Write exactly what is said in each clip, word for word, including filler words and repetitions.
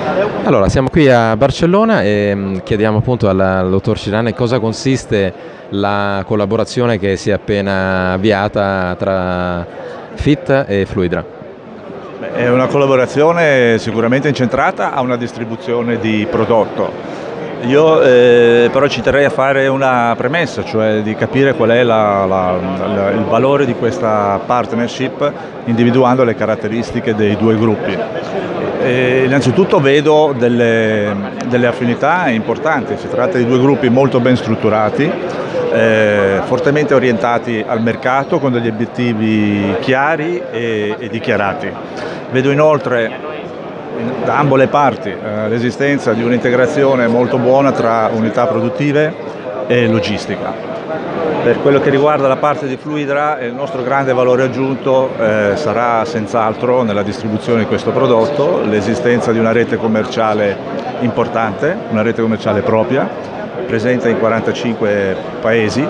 Allora, siamo qui a Barcellona e mh, chiediamo appunto al, al dottor Cirana in cosa consiste la collaborazione che si è appena avviata tra Fit e Fluidra. È una collaborazione sicuramente incentrata a una distribuzione di prodotto. Io eh, però ci terrei a fare una premessa, cioè di capire qual è la, la, la, il valore di questa partnership individuando le caratteristiche dei due gruppi. E innanzitutto vedo delle, delle affinità importanti, si tratta di due gruppi molto ben strutturati, eh, fortemente orientati al mercato con degli obiettivi chiari e, e dichiarati. Vedo inoltre da ambo le parti eh, l'esistenza di un'integrazione molto buona tra unità produttive e logistica. Per quello che riguarda la parte di Fluidra, il nostro grande valore aggiunto eh, sarà senz'altro nella distribuzione di questo prodotto l'esistenza di una rete commerciale importante, una rete commerciale propria, presente in quarantacinque paesi,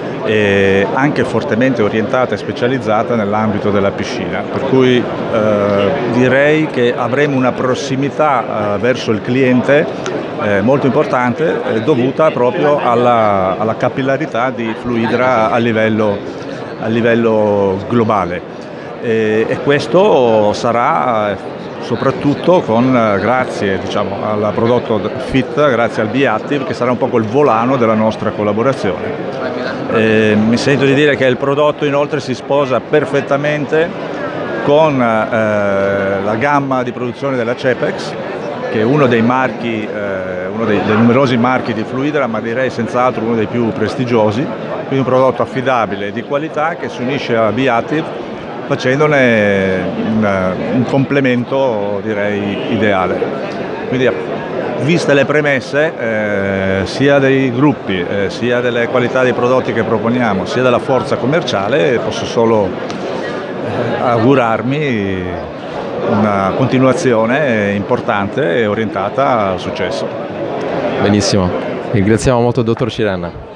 e anche fortemente orientata e specializzata nell'ambito della piscina, per cui eh, direi che avremo una prossimità eh, verso il cliente eh, molto importante eh, dovuta proprio alla, alla capillarità di Fluidra a livello, a livello globale e, e questo sarà soprattutto con, grazie diciamo, al prodotto Fit, grazie al B-Active, che sarà un po' il volano della nostra collaborazione. Eh, mi sento di dire che il prodotto inoltre si sposa perfettamente con eh, la gamma di produzione della Cepex, che è uno dei marchi, eh, uno dei, dei numerosi marchi di Fluidra, ma direi senz'altro uno dei più prestigiosi, quindi un prodotto affidabile e di qualità che si unisce a B-Active facendone un, un complemento direi ideale. Quindi, viste le premesse eh, sia dei gruppi, eh, sia delle qualità dei prodotti che proponiamo, sia della forza commerciale, posso solo eh, augurarmi una continuazione importante e orientata al successo. Benissimo, ringraziamo molto il dottor Cirana.